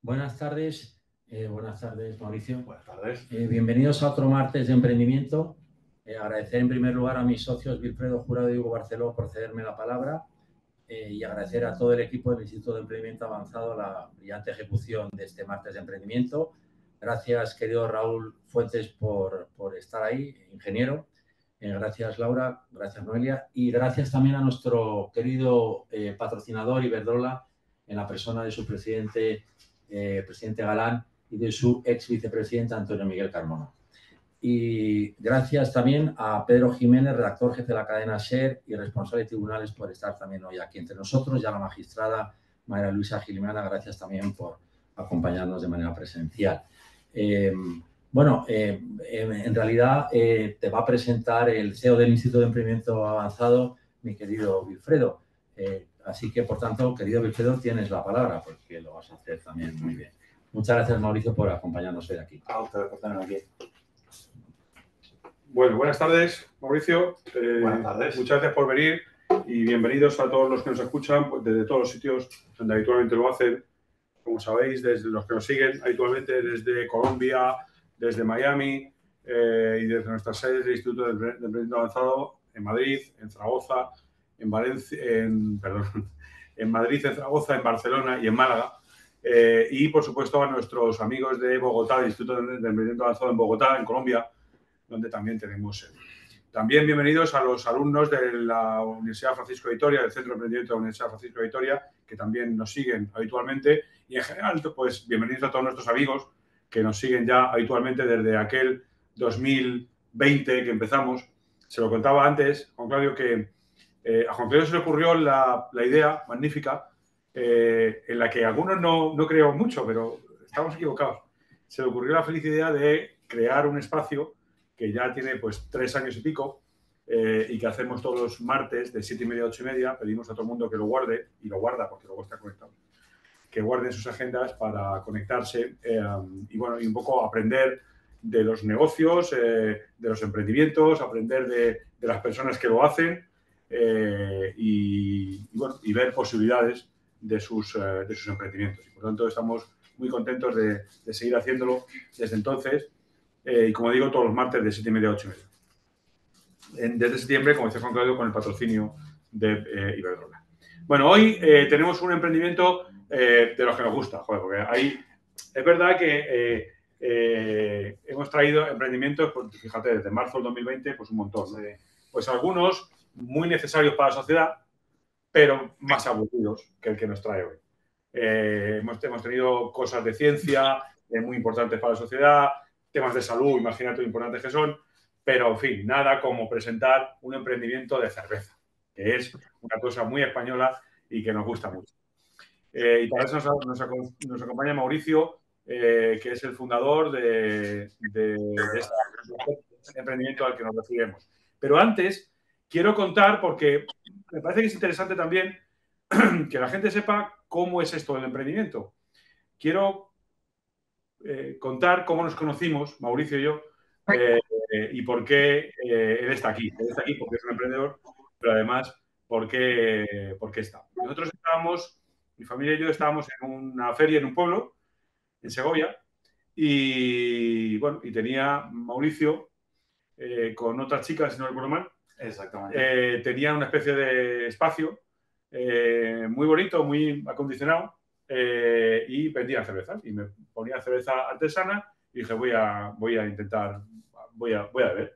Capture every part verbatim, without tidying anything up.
Buenas tardes, eh, buenas tardes, Mauricio. Buenas tardes. Eh, bienvenidos a otro martes de emprendimiento. Eh, agradecer en primer lugar a mis socios Wilfredo Jurado y Hugo Barceló por cederme la palabra eh, y agradecer a todo el equipo del Instituto de Emprendimiento Avanzado la brillante ejecución de este martes de emprendimiento. Gracias, querido Raúl Fuentes, por, por estar ahí, ingeniero. Eh, gracias, Laura. Gracias, Noelia. Y gracias también a nuestro querido eh, patrocinador Iberdrola, en la persona de su presidente, eh, presidente Galán, y de su ex vicepresidente Antonio Miguel Carmona. Y gracias también a Pedro Jiménez, redactor jefe de la cadena SER y responsable de tribunales, por estar también hoy aquí entre nosotros, y a la magistrada María Luisa Gilmana, gracias también por acompañarnos de manera presencial. Eh, bueno, eh, en realidad eh, te va a presentar el C E O del Instituto de Emprendimiento Avanzado, mi querido Wilfredo. Eh, así que, por tanto, querido Wilfredo, tienes la palabra, porque lo vas a hacer también muy bien. Muchas gracias, Mauricio, por acompañarnos hoy aquí. A ustedes por tenerme aquí. Bueno, buenas tardes, Mauricio. Eh, buenas tardes. Muchas gracias por venir y bienvenidos a todos los que nos escuchan pues, desde todos los sitios donde habitualmente lo hacen. Como sabéis, desde los que nos siguen habitualmente desde Colombia, desde Miami eh, y desde nuestras sedes del Instituto de Emprendimiento Avanzado en Madrid, en Zaragoza, en Valencia, en, perdón, en Madrid, en Zaragoza, en Barcelona y en Málaga. Eh, y, por supuesto, a nuestros amigos de Bogotá, del Instituto de Emprendimiento Avanzado en Bogotá, en Colombia, donde también tenemos sede. También bienvenidos a los alumnos de la Universidad Francisco de Vitoria, del Centro de Emprendimiento de la Universidad Francisco de Vitoria, que también nos siguen habitualmente. Y en general, pues bienvenidos a todos nuestros amigos que nos siguen ya habitualmente desde aquel dos mil veinte que empezamos. Se lo contaba antes, Juan Claudio, que eh, a Juan Claudio se le ocurrió la, la idea magnífica, eh, en la que algunos no, no creemos mucho, pero estamos equivocados. Se le ocurrió la feliz idea de crear un espacio que ya tiene pues tres años y pico eh, y que hacemos todos los martes de siete y media a ocho y media. Pedimos a todo el mundo que lo guarde, y lo guarda porque luego está conectado, que guarden sus agendas para conectarse eh, y, bueno, y un poco aprender de los negocios, eh, de los emprendimientos, aprender de, de las personas que lo hacen eh, y, y, bueno, y ver posibilidades de sus, eh, de sus emprendimientos. Y por lo tanto, estamos muy contentos de, de seguir haciéndolo desde entonces. Eh, y como digo, todos los martes de siete y media a ocho y media. En, desde septiembre, como decía Juan Claudio, con el patrocinio de eh, Iberdrola. Bueno, hoy eh, tenemos un emprendimiento eh, de los que nos gusta, joder, porque ahí es verdad que eh, eh, hemos traído emprendimientos, pues, fíjate, desde marzo del dos mil veinte, pues un montón, ¿no? Pues algunos muy necesarios para la sociedad, pero más aburridos que el que nos trae hoy. Eh, hemos, hemos tenido cosas de ciencia eh, muy importantes para la sociedad, temas de salud, imagínate lo importantes que son, pero, en fin, nada como presentar un emprendimiento de cerveza, que es una cosa muy española y que nos gusta mucho. Eh, y para eso nos, nos, nos acompaña Mauricio, eh, que es el fundador de, de, de este emprendimiento al que nos referimos. Pero antes, quiero contar, porque me parece que es interesante también que la gente sepa cómo es esto del emprendimiento. Quiero Eh, contar cómo nos conocimos, Mauricio y yo, eh, eh, y por qué eh, él está aquí. Él está aquí porque es un emprendedor, pero además porque, porque está. Nosotros estábamos, mi familia y yo estábamos en una feria en un pueblo, en Segovia, y bueno, y tenía Mauricio eh, con otras chicas, si no recuerdo mal. Exactamente. Eh, tenía una especie de espacio eh, muy bonito, muy acondicionado. Eh, y vendía cervezas y me ponía cerveza artesana y dije voy a, voy a intentar, voy a, voy a beber.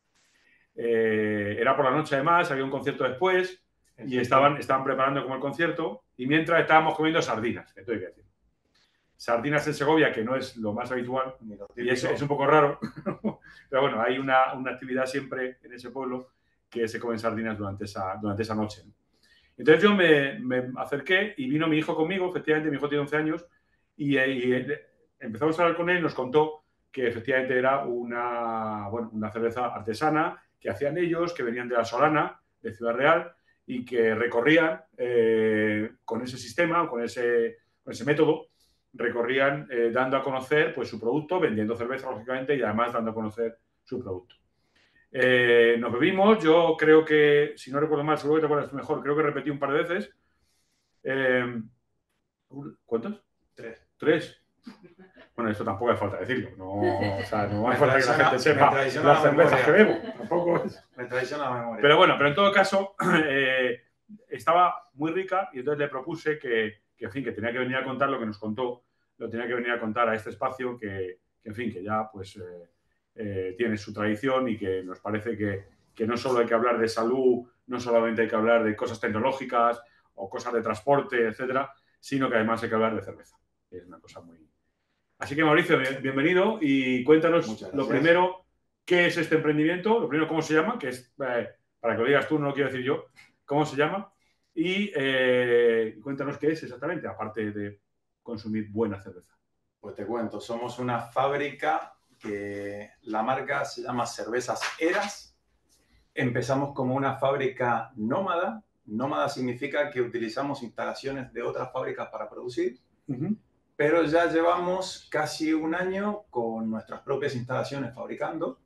Eh, era por la noche además, había un concierto después y estaban, estaban preparando como el concierto y mientras estábamos comiendo sardinas, que tengo que decir. Sardinas en Segovia, que no es lo más habitual y es, es un poco raro, pero bueno, hay una, una actividad siempre en ese pueblo que se comen sardinas durante esa, durante esa noche. Entonces yo me, me acerqué y vino mi hijo conmigo, efectivamente, mi hijo tiene once años, y, y empezamos a hablar con él y nos contó que efectivamente era una, bueno, una cerveza artesana que hacían ellos, que venían de La Solana, de Ciudad Real, y que recorrían eh, con ese sistema, con ese, con ese método, recorrían eh, dando a conocer pues, su producto, vendiendo cerveza, lógicamente, y además dando a conocer su producto. Eh, nos bebimos, yo creo que, si no recuerdo mal, seguro que te acuerdas mejor, creo que repetí un par de veces. Eh, ¿Cuántos? Tres. ¿Tres? Bueno, esto tampoco hace falta decirlo. No, o sea, no Me hace falta que la traiciona- gente me sepa traiciona las la cervezas que memoria. bebo. Tampoco es. Me traiciona la memoria. Pero bueno, pero en todo caso, eh, estaba muy rica y entonces le propuse que, que, en fin, que tenía que venir a contar lo que nos contó, lo tenía que venir a contar a este espacio que, que en fin, que ya pues eh, eh, tiene su tradición y que nos parece que, que no solo hay que hablar de salud, no solamente hay que hablar de cosas tecnológicas o cosas de transporte, etcétera, sino que además hay que hablar de cerveza. Es una cosa muy... Así que, Mauricio, bien- bienvenido y cuéntanos Muchas lo gracias. primero, ¿qué es este emprendimiento? Lo primero, ¿cómo se llama? Que es, eh, para que lo digas tú, no lo quiero decir yo. ¿Cómo se llama? Y eh, cuéntanos qué es exactamente, aparte de consumir buena cerveza. Pues te cuento, somos una fábrica que la marca se llama Cervezas Eras. Empezamos como una fábrica nómada. Nómada significa que utilizamos instalaciones de otras fábricas para producir. Uh-huh. Pero ya llevamos casi un año con nuestras propias instalaciones fabricando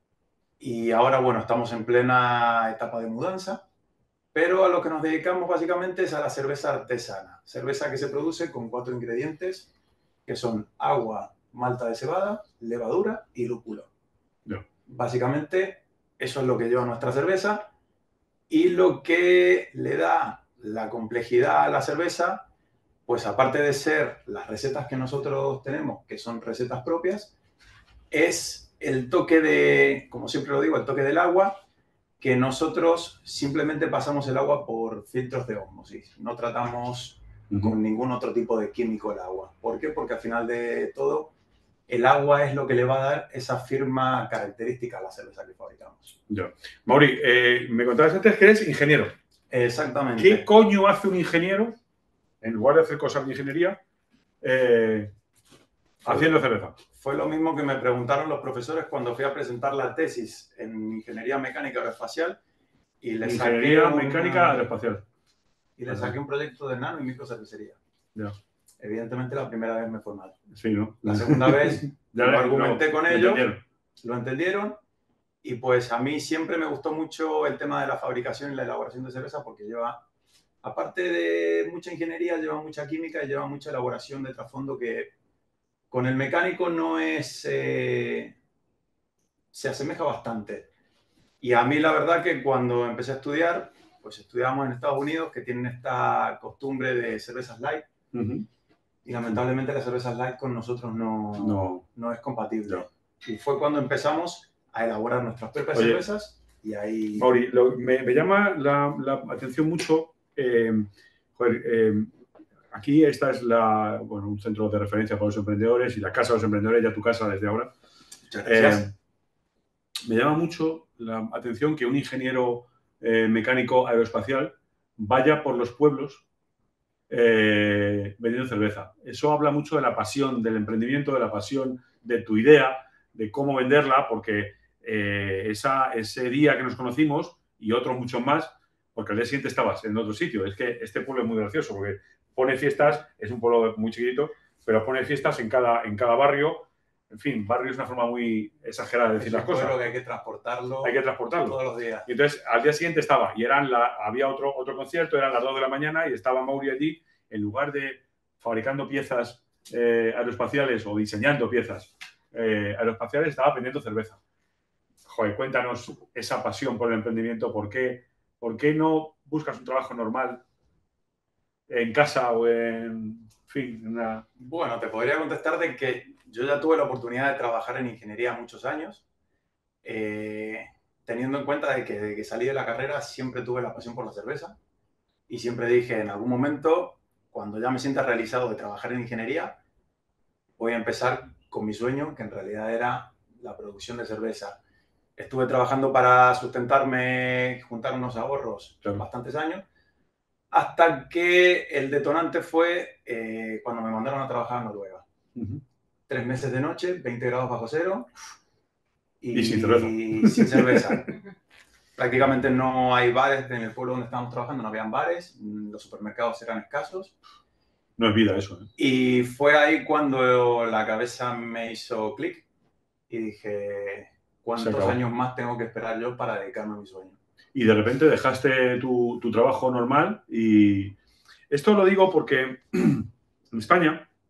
y ahora, bueno, estamos en plena etapa de mudanza, pero a lo que nos dedicamos básicamente es a la cerveza artesana, cerveza que se produce con cuatro ingredientes que son agua, malta de cebada, levadura y lúpulo. No. Básicamente eso es lo que lleva nuestra cerveza y lo que le da la complejidad a la cerveza. Pues aparte de ser las recetas que nosotros tenemos, que son recetas propias, es el toque de, como siempre lo digo, el toque del agua, que nosotros simplemente pasamos el agua por filtros de ósmosis. No tratamos uh-huh. con ningún otro tipo de químico el agua. ¿Por qué? Porque al final de todo, el agua es lo que le va a dar esa firma característica a la cerveza que fabricamos. Ya. Mauri, eh, me contabas antes que eres ingeniero. Exactamente. ¿Qué coño hace un ingeniero? En lugar de hacer cosas de ingeniería, eh, haciendo cerveza. Fue lo mismo que me preguntaron los profesores cuando fui a presentar la tesis en Ingeniería Mecánica Aeroespacial. Y les Ingeniería saqué un, Mecánica Aeroespacial. Y le saqué un proyecto de nano y microcervecería. Ya. Evidentemente la primera vez me fue mal. Sí, ¿no? La segunda vez ya lo argumenté lo, con lo ellos, entendieron. lo entendieron. Y pues a mí siempre me gustó mucho el tema de la fabricación y la elaboración de cerveza porque lleva... Aparte de mucha ingeniería, lleva mucha química y lleva mucha elaboración de trasfondo que con el mecánico no es... Eh, se asemeja bastante. Y a mí la verdad que cuando empecé a estudiar, pues estudiamos en Estados Unidos que tienen esta costumbre de cervezas light. Uh-huh. Y lamentablemente las cervezas light con nosotros no, no. no es compatible. No. Y fue cuando empezamos a elaborar nuestras propias Oye, cervezas y ahí... Mauri, lo, me, me llama la, la atención mucho... Eh, joder, eh, aquí esta es la, bueno, un centro de referencia para los emprendedores y la casa de los emprendedores, ya tu casa desde ahora. Muchas gracias. Eh, me llama mucho la atención que un ingeniero eh, mecánico aeroespacial vaya por los pueblos eh, vendiendo cerveza. Eso habla mucho de la pasión del emprendimiento, de la pasión de tu idea, de cómo venderla, porque eh, esa, ese día que nos conocimos y otros muchos más, porque al día siguiente estabas en otro sitio. Es que este pueblo es muy gracioso porque pone fiestas, es un pueblo muy chiquitito, pero pone fiestas en cada, en cada barrio. En fin, barrio es una forma muy exagerada de decir las cosas. Creo que hay que transportarlo. Hay que transportarlo. Todos los días. Y entonces, al día siguiente estaba, y eran la, había otro, otro concierto, eran las dos de la mañana, y estaba Mauri allí, en lugar de fabricando piezas eh, aeroespaciales o diseñando piezas eh, aeroespaciales, estaba vendiendo cerveza. Joder, cuéntanos esa pasión por el emprendimiento. ¿Por qué, por qué no buscas un trabajo normal en casa o en, en fin? Una... Bueno, te podría contestar de que yo ya tuve la oportunidad de trabajar en ingeniería muchos años, eh, teniendo en cuenta de que desde que salí de la carrera siempre tuve la pasión por la cerveza y siempre dije en algún momento, cuando ya me sienta realizado de trabajar en ingeniería, voy a empezar con mi sueño, que en realidad era la producción de cerveza. Estuve trabajando para sustentarme, juntar unos ahorros claro. bastantes años, hasta que el detonante fue eh, cuando me mandaron a trabajar a Noruega. Uh-huh. Tres meses de noche, veinte grados bajo cero y, y sin cerveza. Y sin cerveza. Prácticamente no hay bares en el pueblo donde estábamos trabajando, no habían bares, los supermercados eran escasos. No es vida eso, ¿eh? Y fue ahí cuando la cabeza me hizo clic y dije, ¿cuántos años más tengo que esperar yo para dedicarme a mi sueño? Y de repente dejaste tu, tu trabajo normal y esto lo digo porque en España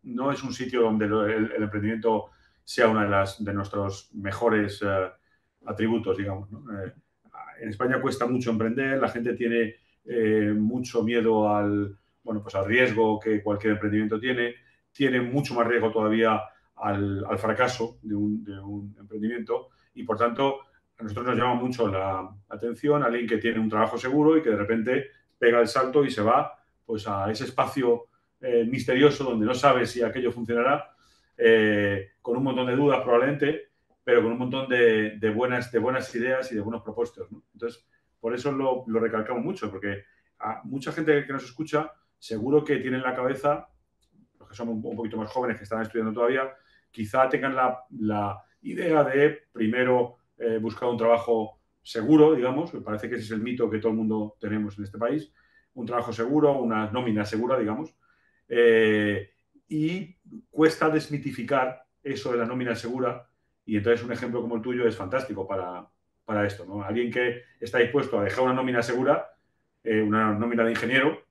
no es un sitio donde el, el emprendimiento sea uno de, las, de nuestros mejores eh, atributos, digamos, ¿no? Eh, en España cuesta mucho emprender, la gente tiene eh, mucho miedo al, bueno, pues al riesgo que cualquier emprendimiento tiene, tiene mucho más riesgo todavía al, al fracaso de un, de un emprendimiento y, por tanto, a nosotros nos llama mucho la atención a alguien que tiene un trabajo seguro y que de repente pega el salto y se va pues, a ese espacio eh, misterioso donde no sabe si aquello funcionará, eh, con un montón de dudas probablemente, pero con un montón de, de, buenas, de buenas ideas y de buenos propósitos, ¿no? Entonces, por eso lo, lo recalcamos mucho, porque a mucha gente que nos escucha seguro que tiene en la cabeza, los que somos un poquito más jóvenes, que están estudiando todavía, quizá tengan la, la idea de primero eh, buscar un trabajo seguro, digamos, me parece que ese es el mito que todo el mundo tenemos en este país, un trabajo seguro, una nómina segura, digamos, eh, y cuesta desmitificar eso de la nómina segura, y entonces un ejemplo como el tuyo es fantástico para, para esto, ¿no? Alguien que está dispuesto a dejar una nómina segura, eh, una nómina de ingeniero,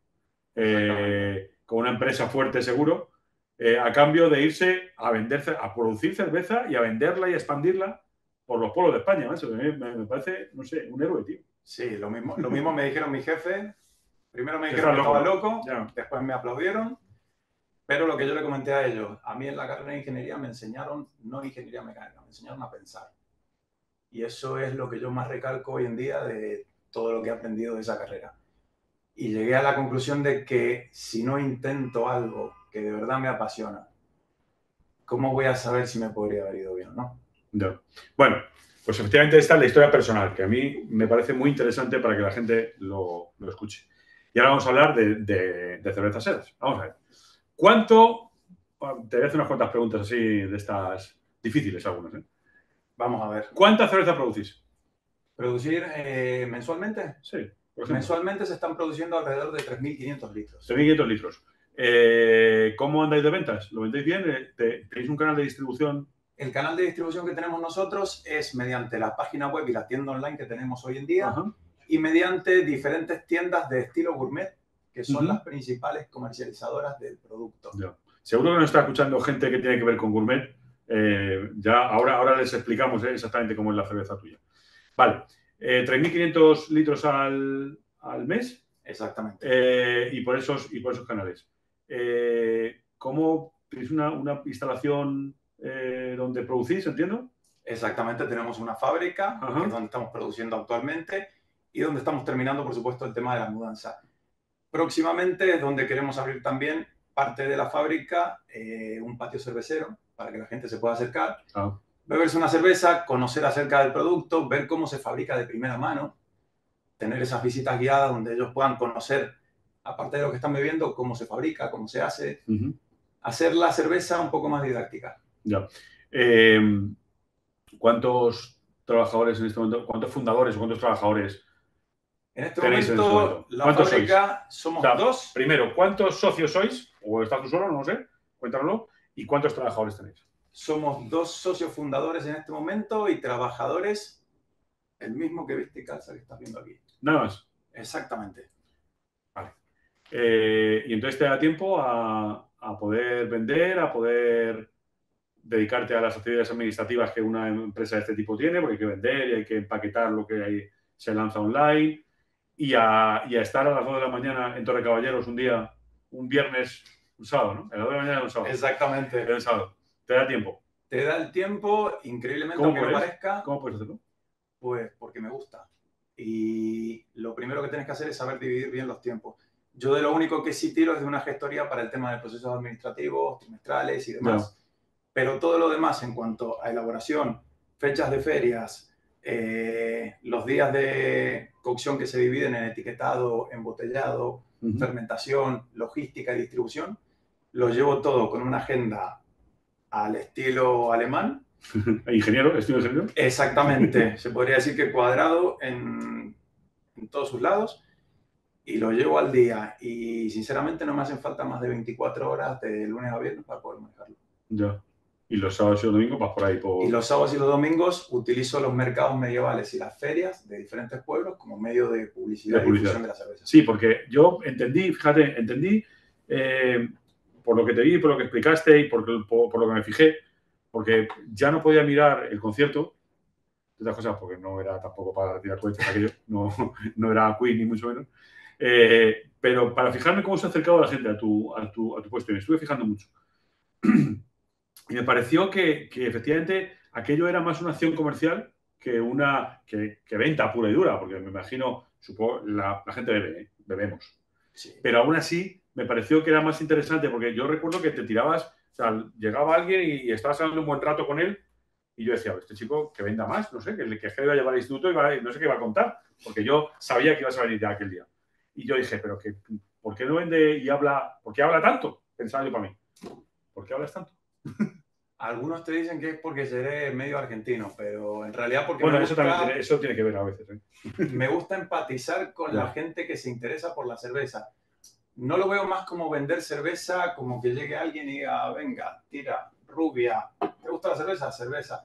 eh, con una empresa fuerte seguro, eh, a cambio de irse a vender, a producir cerveza y a venderla y a expandirla por los pueblos de España, ¿no? Eso me, me parece, no sé, un héroe, tío. Sí, lo mismo, lo mismo me dijeron mis jefes. Primero me dijeron que estaba loco, ya. Después me aplaudieron. Pero lo que yo le comenté a ellos, a mí en la carrera de ingeniería me enseñaron, no ingeniería mecánica, me enseñaron a pensar. Y eso es lo que yo más recalco hoy en día de todo lo que he aprendido de esa carrera. Y llegué a la conclusión de que si no intento algo que de verdad me apasiona, ¿cómo voy a saber si me podría haber ido bien o no? No. Bueno, pues efectivamente esta es la historia personal, que a mí me parece muy interesante para que la gente lo, lo escuche. Y ahora vamos a hablar de, de, de cervezas sedas. Vamos a ver. ¿Cuánto? Te voy a hacer unas cuantas preguntas así de estas difíciles algunas, ¿eh? Vamos a ver. ¿Cuánta cerveza producís? ¿Producir eh, mensualmente? Sí. Mensualmente se están produciendo alrededor de tres mil quinientos litros. tres mil quinientos litros. Eh, ¿Cómo andáis de ventas? ¿Lo vendéis bien? ¿Tenéis un canal de distribución? El canal de distribución que tenemos nosotros es mediante la página web y la tienda online que tenemos hoy en día. Ajá. Y mediante diferentes tiendas de estilo gourmet, que son uh-huh. las principales comercializadoras del producto. Ya. Seguro que nos está escuchando gente que tiene que ver con gourmet. Eh, ya ahora, ahora les explicamos eh, exactamente cómo es la cerveza tuya. Vale. Eh, tres mil quinientos litros al, al mes. Exactamente. Eh, y, por esos, y por esos canales. Eh, ¿Cómo tenéis una, una instalación eh, donde producís, entiendo? Exactamente, tenemos una fábrica, que es donde estamos produciendo actualmente y donde estamos terminando, por supuesto, el tema de la mudanza. Próximamente es donde queremos abrir también parte de la fábrica, eh, un patio cervecero, para que la gente se pueda acercar, ah. beberse una cerveza, conocer acerca del producto, ver cómo se fabrica de primera mano, tener esas visitas guiadas donde ellos puedan conocer, aparte de lo que están bebiendo, cómo se fabrica, cómo se hace, uh-huh. hacer la cerveza un poco más didáctica. Ya. Eh, ¿Cuántos trabajadores en este momento, cuántos fundadores o cuántos trabajadores en este momento? En este momento? La ¿Cuántos fábrica sois? somos o sea, dos. Primero, ¿cuántos socios sois? ¿O estás tú solo? No sé. Cuéntanoslo. ¿Y cuántos trabajadores tenéis? Somos dos socios fundadores en este momento y trabajadores, el mismo que viste y calza que estás viendo aquí. Nada más. Exactamente. Vale. Eh, y entonces te da tiempo a, a poder vender, a poder dedicarte a las actividades administrativas que una empresa de este tipo tiene, porque hay que vender y hay que empaquetar lo que hay, se lanza online, y a, y a estar a las dos de la mañana en Torre Caballeros un día, un viernes, un sábado, ¿no? A las dos de la mañana un sábado. Exactamente. Un sábado. ¿Te da tiempo? Te da el tiempo, increíblemente, aunque no parezca. ¿Cómo puedes hacerlo? Pues porque me gusta. Y lo primero que tienes que hacer es saber dividir bien los tiempos. Yo de lo único que sí tiro es de una gestoría para el tema de procesos administrativos, trimestrales y demás. No. Pero todo lo demás en cuanto a elaboración, fechas de ferias, eh, los días de cocción que se dividen en etiquetado, embotellado, uh-huh. fermentación, logística y distribución, lo llevo todo con una agenda al estilo alemán. ¿Ingeniero? ¿Estilo ingeniero? Exactamente. Se podría decir que cuadrado en, en todos sus lados. Y lo llevo al día. Y sinceramente no me hacen falta más de veinticuatro horas de lunes a viernes para poder manejarlo. Ya. ¿Y los sábados y los domingos vas por ahí? Por... Y los sábados y los domingos utilizo los mercados medievales y las ferias de diferentes pueblos como medio de publicidad, de publicidad. Y difusión de la cerveza. Sí, porque yo entendí, fíjate, entendí eh, por lo que te vi, por lo que explicaste y por, por, por lo que me fijé, porque ya no podía mirar el concierto, de otras cosas, porque no era tampoco para tirar cohetes aquello, no, no era Queen ni mucho menos, eh, pero para fijarme cómo se acercaba la gente a tu, a tu, a tu puesto, y me estuve fijando mucho. Y me pareció que, que efectivamente aquello era más una acción comercial que una que, que venta pura y dura, porque me imagino, supongo, la, la gente bebe, ¿eh? Bebemos. Sí. Pero aún así me pareció que era más interesante, porque yo recuerdo que te tirabas, o sea, llegaba alguien y, y estabas hablando un buen rato con él, y yo decía, este chico que venda más, no sé, que, que, que iba a llevar al instituto y va, no sé qué iba a contar, porque yo sabía que ibas a venir ya aquel día. Y yo dije, pero que, ¿por qué no vende y habla, por qué habla tanto? Pensaba yo para mí, ¿por qué hablas tanto? Algunos te dicen que es porque seré medio argentino, pero en realidad porque bueno, me eso gusta, también tiene, eso tiene que ver a veces. ¿eh? Me gusta empatizar con ya. la gente que se interesa por la cerveza. No lo veo más como vender cerveza, como que llegue alguien y diga, venga, tira, rubia, ¿te gusta la cerveza? Cerveza.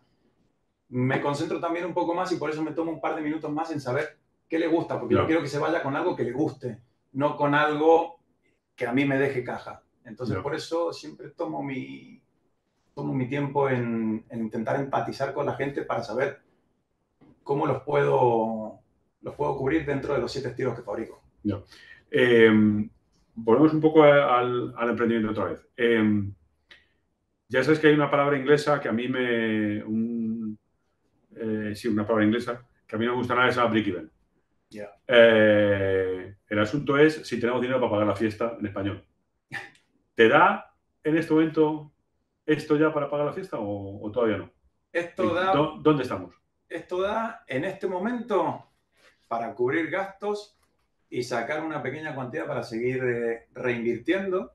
Me concentro también un poco más y por eso me tomo un par de minutos más en saber qué le gusta, porque ya. Yo quiero que se vaya con algo que le guste, no con algo que a mí me deje caja. Entonces, ya. Por eso siempre tomo mi... tomo mi tiempo en, en intentar empatizar con la gente para saber cómo los puedo, los puedo cubrir dentro de los siete estilos que fabrico. No. Eh, volvemos un poco a, al, al emprendimiento otra vez. Eh, ya sabes que hay una palabra inglesa que a mí me... Un, eh, sí, una palabra inglesa que a mí no me gusta nada, es la break-even. Yeah. Eh, el asunto es si tenemos dinero para pagar la fiesta en español. ¿Te da en este momento esto ya para pagar la fiesta o, o todavía no? Esto da, ¿Dónde estamos? Esto da en este momento para cubrir gastos y sacar una pequeña cantidad para seguir eh, reinvirtiendo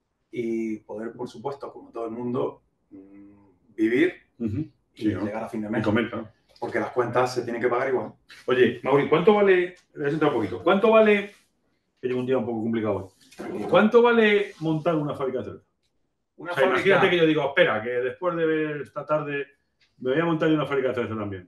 y poder, por supuesto, como todo el mundo, mmm, vivir uh-huh. y sí, ¿no? llegar a fin de mes. Y comer, claro. Porque las cuentas se tienen que pagar igual. Oye, Mauri, ¿cuánto vale? Voy a sentar un poquito. ¿Cuánto vale? Que llevo un día un poco complicado. ¿Cuánto vale montar una fábrica de cerveza? Una o sea, fábrica... Imagínate que yo digo, espera, que después de ver esta tarde me voy a montar una fábrica de cerveza también.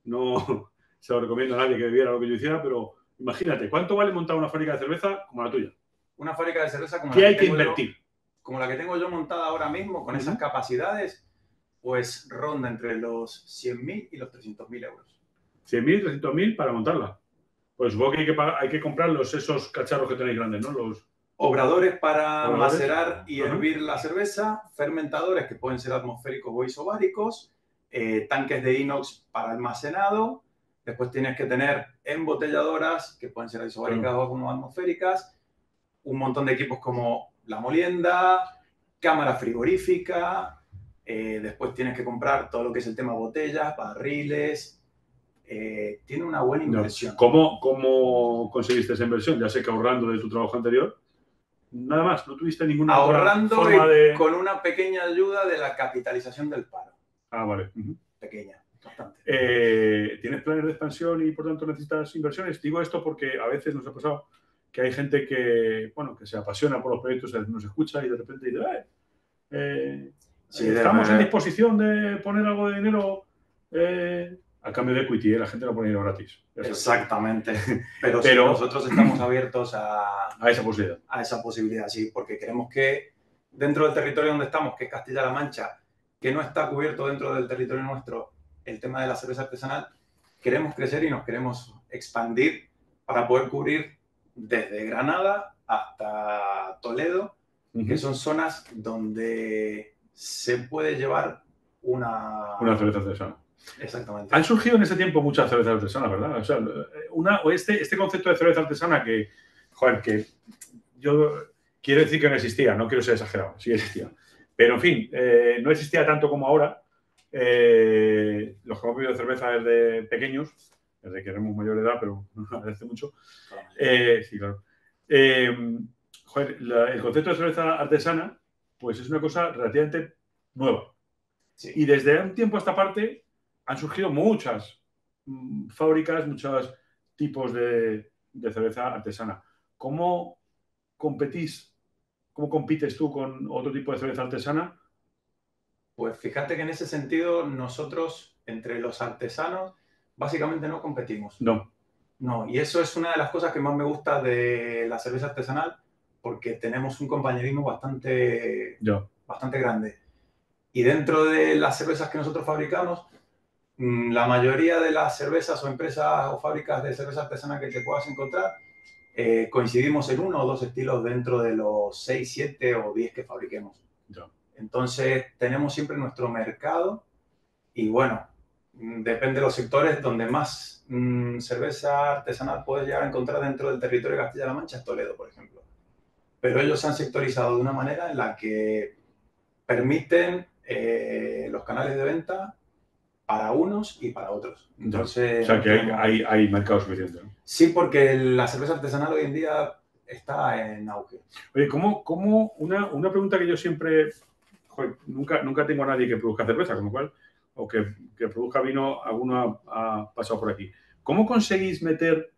No se lo recomiendo a nadie que viera lo que yo hiciera, pero imagínate, ¿cuánto vale montar una fábrica de cerveza como la tuya? Una fábrica de cerveza como ¿Qué la hay que, que tengo invertir? Yo, como la que tengo yo montada ahora mismo, con uh-huh. esas capacidades, pues ronda entre los cien mil y los trescientos mil euros. cien mil, trescientos mil para montarla. Pues supongo que hay que, pagar, hay que comprar los, esos cacharros que tenéis grandes, ¿no? Los obradores para obradores. macerar y Ajá. hervir la cerveza, fermentadores que pueden ser atmosféricos o isobáricos, eh, tanques de inox para almacenado. Después tienes que tener embotelladoras que pueden ser isobáricas claro. o como atmosféricas, un montón de equipos como la molienda, cámara frigorífica, eh, después tienes que comprar todo lo que es el tema botellas, barriles. Eh, tiene una buena inversión. No. ¿Cómo, ¿Cómo conseguiste esa inversión? Ya sé que ahorrando de tu trabajo anterior, nada más, no tuviste ninguna ahorrando forma de... con una pequeña ayuda de la capitalización del paro. Ah, vale. Uh-huh. Pequeña, bastante. Eh, ¿Tienes planes de expansión y por tanto necesitas inversiones? Digo esto porque a veces nos ha pasado que hay gente que, bueno, que se apasiona por los proyectos, nos escucha y de repente dice, eh, eh, sí, estamos en disposición de poner algo de dinero eh, a cambio de equity, ¿eh? La gente no pone dinero gratis. Exactamente. Pero, Pero sí, nosotros estamos abiertos a, a esa posibilidad. A esa posibilidad, sí, porque queremos que dentro del territorio donde estamos, que es Castilla-La Mancha, que no está cubierto dentro del territorio nuestro el tema de la cerveza artesanal, queremos crecer y nos queremos expandir para poder cubrir desde Granada hasta Toledo, uh-huh. que son zonas donde se puede llevar una... Una cerveza artesana. Exactamente. Han surgido en ese tiempo muchas cervezas artesanas, ¿verdad? O sea, una, este, este concepto de cerveza artesana que, joder, que yo quiero decir que no existía, no quiero ser exagerado, sí existía. Pero, en fin, eh, no existía tanto como ahora. Eh, los que hemos bebido cerveza desde pequeños, desde que éramos mayor de edad, pero no agradece mucho. Eh, sí, claro. Eh, joder, la, el concepto de cerveza artesana, pues es una cosa relativamente nueva. Sí. Y desde un tiempo a esta parte han surgido muchas mmm, fábricas, muchos tipos de, de cerveza artesana. ¿Cómo competís? ¿Cómo compites tú con otro tipo de cerveza artesana? Pues fíjate que en ese sentido nosotros, entre los artesanos, básicamente no competimos. No. No, y eso es una de las cosas que más me gusta de la cerveza artesanal, porque tenemos un compañerismo bastante, Ya. bastante grande. Y dentro de las cervezas que nosotros fabricamos, la mayoría de las cervezas o empresas o fábricas de cerveza artesana que te puedas encontrar, eh, coincidimos en uno o dos estilos dentro de los seis, siete o diez que fabriquemos. Ya. Entonces, tenemos siempre nuestro mercado y, bueno, depende de los sectores donde más mmm, cerveza artesanal puedes llegar a encontrar dentro del territorio de Castilla-La Mancha, es Toledo, por ejemplo. Pero ellos se han sectorizado de una manera en la que permiten eh, los canales de venta para unos y para otros. Entonces, o sea, que hay, hay, hay mercado suficiente, ¿no? Sí, porque la cerveza artesanal hoy en día está en auge. Oye, ¿cómo, cómo una, una pregunta que yo siempre... Joder, nunca, nunca tengo a nadie que produzca cerveza, con lo cual, o que, que produzca vino, alguno ha, ha pasado por aquí. ¿Cómo conseguís meter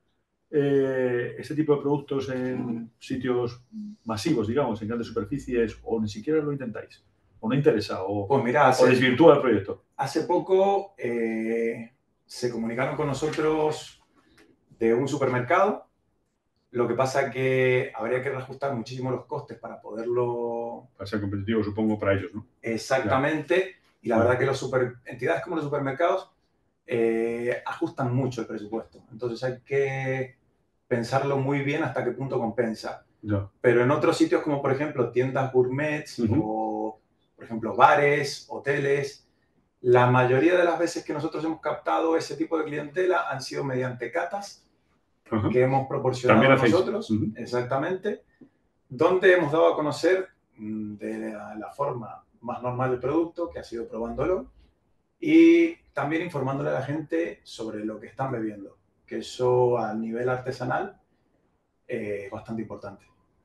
eh, este tipo de productos en sitios masivos, digamos, en grandes superficies, o ni siquiera lo intentáis? ¿O no interesa? ¿O, pues mira, hace, o desvirtúa el proyecto? Hace poco eh, se comunicaron con nosotros de un supermercado. Lo que pasa es que habría que reajustar muchísimo los costes para poderlo... Para ser competitivo, supongo, para ellos, ¿no? Exactamente. Ya. Y la verdad que los super, entidades como los supermercados eh, ajustan mucho el presupuesto. Entonces hay que pensarlo muy bien hasta qué punto compensa. Ya. Pero en otros sitios como, por ejemplo, tiendas gourmets uh-huh. o, por ejemplo, bares, hoteles, la mayoría de las veces que nosotros hemos captado ese tipo de clientela han sido mediante catas uh-huh. que hemos proporcionado nosotros, uh-huh. exactamente, donde hemos dado a conocer de la, la forma más normal del producto, que ha sido probándolo, y también informándole a la gente sobre lo que están bebiendo, que eso a nivel artesanal eh, es bastante importante.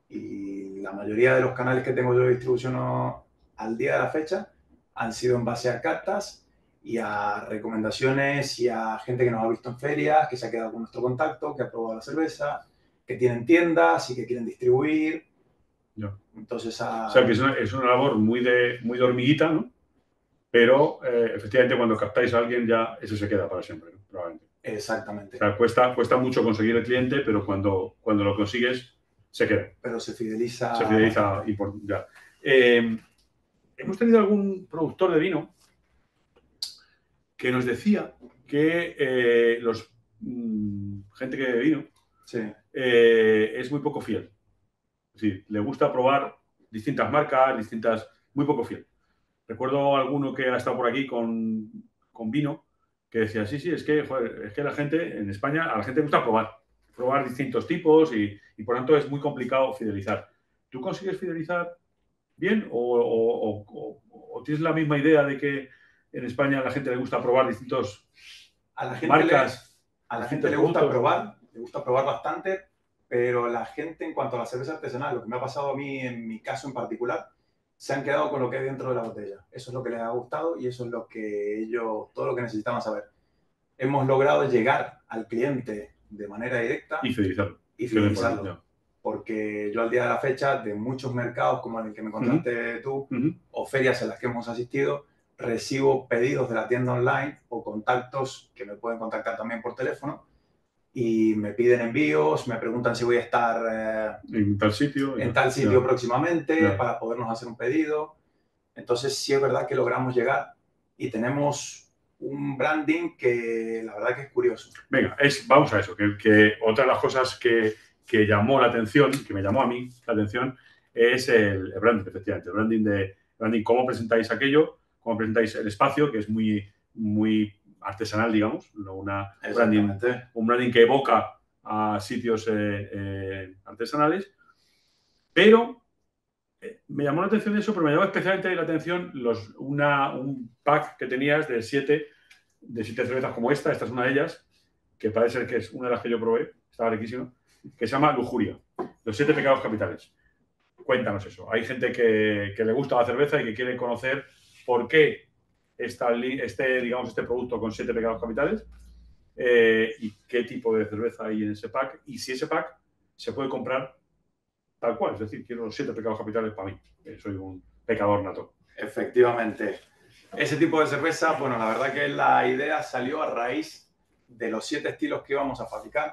Y la mayoría de los canales que tengo yo de distribución al día de la fecha han sido en base a cartas y a recomendaciones y a gente que nos ha visto en ferias, que se ha quedado con nuestro contacto, que ha probado la cerveza, que tienen tiendas y que quieren distribuir. No. Entonces, a... O sea, que es una, es una labor muy de, muy de hormiguita, ¿no? Pero eh, efectivamente cuando captáis a alguien ya eso se queda para siempre, ¿no? Probablemente. Exactamente. O sea, cuesta, cuesta mucho conseguir el cliente, pero cuando, cuando lo consigues se queda. Pero se fideliza. Se fideliza y por, ya. Eh, hemos tenido algún productor de vino que nos decía que eh, los mmm, gente que bebe vino sí. eh, es muy poco fiel. Es decir, le gusta probar distintas marcas, distintas, muy poco fiel. Recuerdo alguno que ha estado por aquí con, con vino que decía, sí, sí, es que, joder, es que la gente en España, a la gente le gusta probar, probar distintos tipos y, y por tanto es muy complicado fidelizar. ¿Tú consigues fidelizar bien o, o, o, o tienes la misma idea de que en España a la gente le gusta probar distintos a la gente marcas? Le, a la gente le gusta productos? probar, le gusta probar bastante, pero la gente en cuanto a la cerveza artesanal, lo que me ha pasado a mí en mi caso en particular, se han quedado con lo que hay dentro de la botella. Eso es lo que les ha gustado y eso es lo que ellos, todo lo que necesitaban saber. Hemos logrado llegar al cliente de manera directa y fidelizarlo. Y fidelizarlo. Porque yo al día de la fecha, de muchos mercados como el que me contaste uh-huh. tú, uh-huh. o ferias en las que hemos asistido, recibo pedidos de la tienda online o contactos que me pueden contactar también por teléfono y me piden envíos, me preguntan si voy a estar eh, en tal sitio, en tal sitio yeah. próximamente yeah. para podernos hacer un pedido. Entonces sí es verdad que logramos llegar y tenemos un branding que la verdad que es curioso. Venga, es, vamos a eso, que, que otra de las cosas que, que llamó la atención, que me llamó a mí la atención, es el, el branding, efectivamente, el branding de branding, cómo presentáis aquello, cómo presentáis el espacio, que es muy, muy artesanal, digamos, una branding, un branding que evoca a sitios eh, eh, artesanales, pero eh, me llamó la atención eso, pero me llamó especialmente la atención los, una, un pack que tenías de siete, de siete cervezas como esta, esta es una de ellas, que parece ser que es una de las que yo probé, estaba riquísima, que se llama Lujuria, los siete pecados capitales. Cuéntanos eso. Hay gente que, que le gusta la cerveza y que quiere conocer por qué Esta, este, digamos, este producto con siete pecados capitales eh, y qué tipo de cerveza hay en ese pack y si ese pack se puede comprar tal cual, es decir, quiero los siete pecados capitales para mí, eh, soy un pecador nato. Efectivamente. Ese tipo de cerveza, bueno, la verdad que la idea salió a raíz de los siete estilos que íbamos a fabricar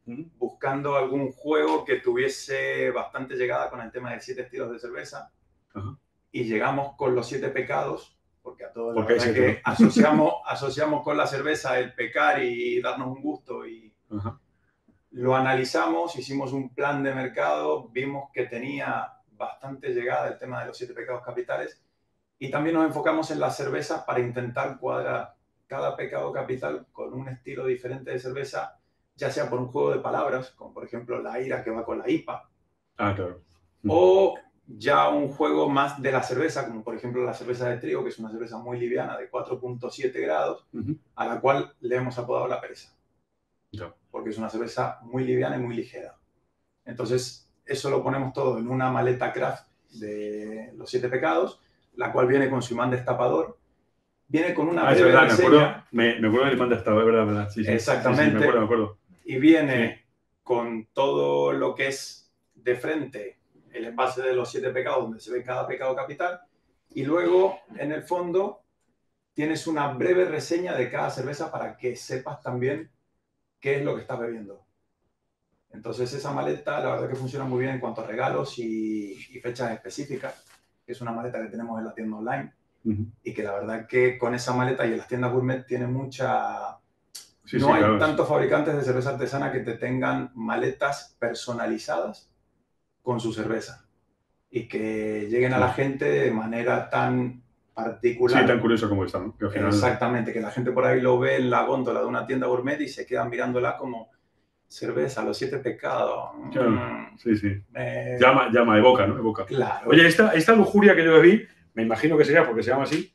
Uh-huh. buscando algún juego que tuviese bastante llegada con el tema de siete estilos de cerveza. Uh-huh. Y llegamos con los siete pecados, porque a todos la verdad que asociamos, asociamos con la cerveza el pecar y darnos un gusto. Y uh-huh. lo analizamos, hicimos un plan de mercado, vimos que tenía bastante llegada el tema de los siete pecados capitales y también nos enfocamos en las cervezas para intentar cuadrar cada pecado capital con un estilo diferente de cerveza, ya sea por un juego de palabras, como por ejemplo la ira que va con la I P A, ah, claro. o ya un juego más de la cerveza, como por ejemplo la cerveza de trigo, que es una cerveza muy liviana de cuatro punto siete grados, uh-huh. a la cual le hemos apodado la pereza, yeah. porque es una cerveza muy liviana y muy ligera. Entonces, eso lo ponemos todo en una maleta craft de los siete pecados, la cual viene con su imán destapador. Viene con una ah, breve verdad, reseña. Me acuerdo, me, me acuerdo del imán destapador, es verdad, verdad. Sí, sí, exactamente. Sí, sí, me acuerdo, me acuerdo. Y viene sí. con todo lo que es de frente el envase de los siete pecados, donde se ve cada pecado capital. Y luego, en el fondo, tienes una breve reseña de cada cerveza para que sepas también qué es lo que estás bebiendo. Entonces, esa maleta, la verdad que funciona muy bien en cuanto a regalos y, y fechas específicas. Es una maleta que tenemos en la tienda online. Uh-huh. Y que la verdad que con esa maleta y en las tiendas gourmet tiene mucha... Sí, no sí, hay claro. tantos fabricantes de cerveza artesana que te tengan maletas personalizadas con su cerveza. Y que lleguen a la gente de manera tan particular. Sí, tan curioso como esta, ¿no? Que al final... Exactamente, que la gente por ahí lo ve en la góndola de una tienda gourmet y se quedan mirándola como... cerveza, los siete pecados. Claro, mm, sí, sí. Eh, llama, llama, evoca, ¿no? Evoca. Claro. Oye, esta, esta lujuria que yo bebí, me imagino que sería porque se llama así,